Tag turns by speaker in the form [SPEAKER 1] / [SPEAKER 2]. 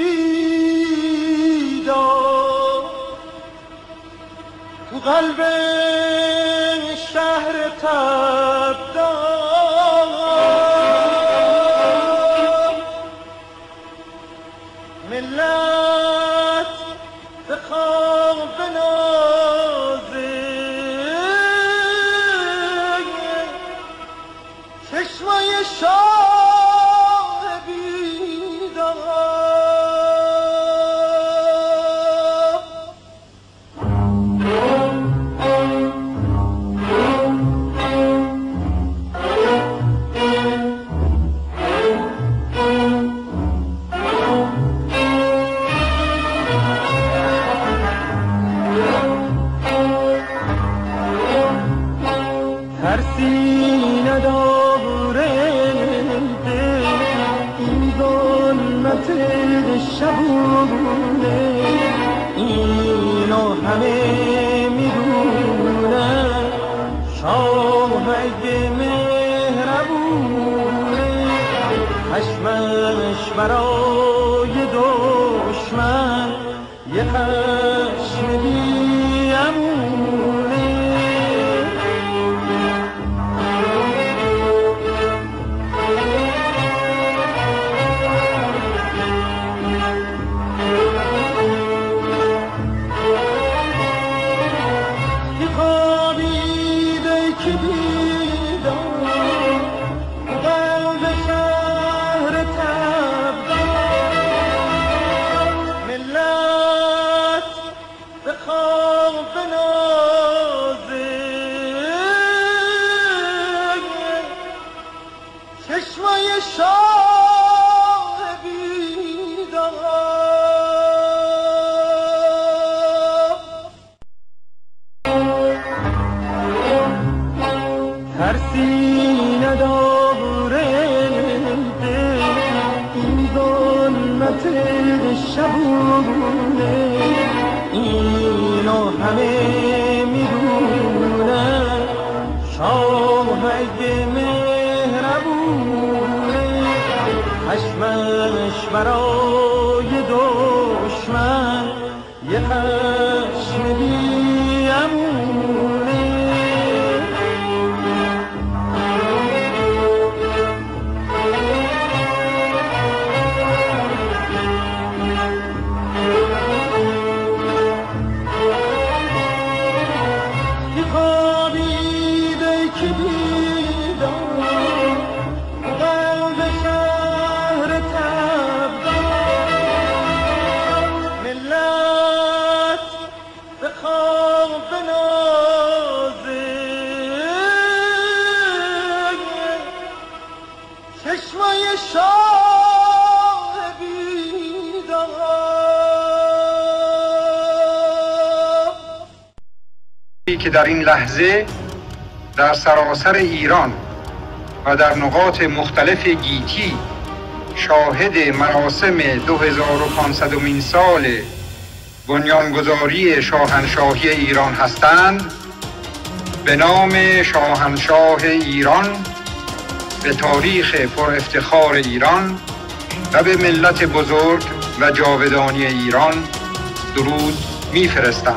[SPEAKER 1] بیدار تو قلب شهر تبدار ملت به خواب نازه چشمای شاه بیدار ترسی نداره دل این ظلمت شبونه اینو همه میدونن شاه اگه مهربونه خشمش برای دشمن یه خشم بیامونه چشمای شاه بیدار ترسی نداره دل این ظلمت شبونه اینو همه میدونن شاه اگه مهربونه خشمش برای دشمن یه خشم بیامونه که خوابیده که بیدار قلب شهر تبدار ملت به خواب بنازه چشمای شاه بیدار
[SPEAKER 2] که در این لحظه در سراسر ایران و در نقاط مختلف گیتی شاهد مراسم 2500مین سال بنیانگذاری شاهنشاهی ایران هستند، به نام شاهنشاه ایران، به تاریخ پر افتخار ایران و به ملت بزرگ و جاودانی ایران درود می‌فرستم.